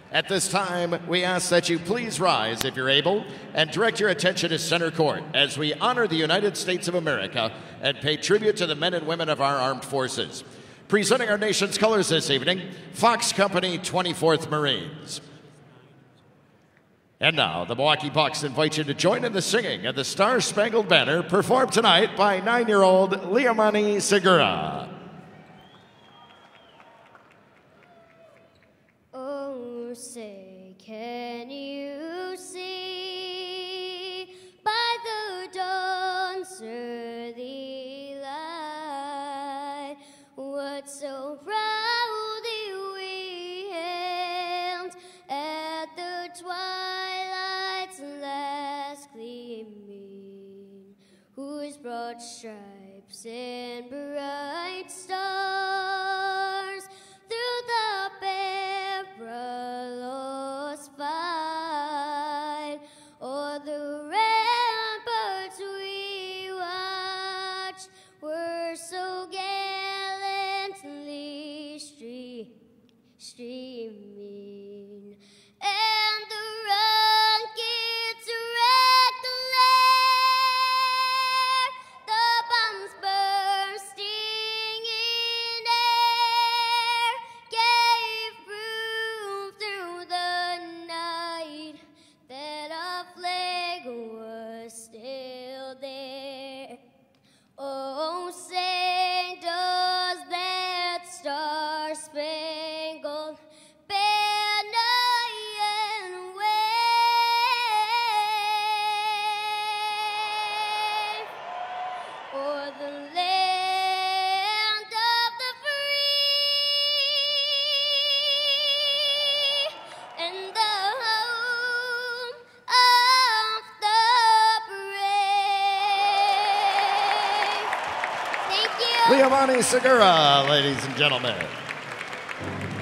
At this time, we ask that you please rise if you're able and direct your attention to center court as we honor the United States of America and pay tribute to the men and women of our armed forces. Presenting our nation's colors this evening, Fox Company 24th Marines. And now, the Milwaukee Bucks invite you to join in the singing of the Star-Spangled Banner, performed tonight by 9-year-old Liamani Segura. Oh, say, can you see by the dawn's early light what so proudly we hailed at the twilight's last gleaming, whose broad stripes and bright stars through the perilous fight o'er the ramparts we watched were so gallantly streaming, and the rockets wrecked the bombs bursting in air gave proof through the night that our flag was still there. Oh, say does that star-spangled banner yet wave o'er the land of the free and the home of the brave? Thank you. Liamani Segura, ladies and gentlemen.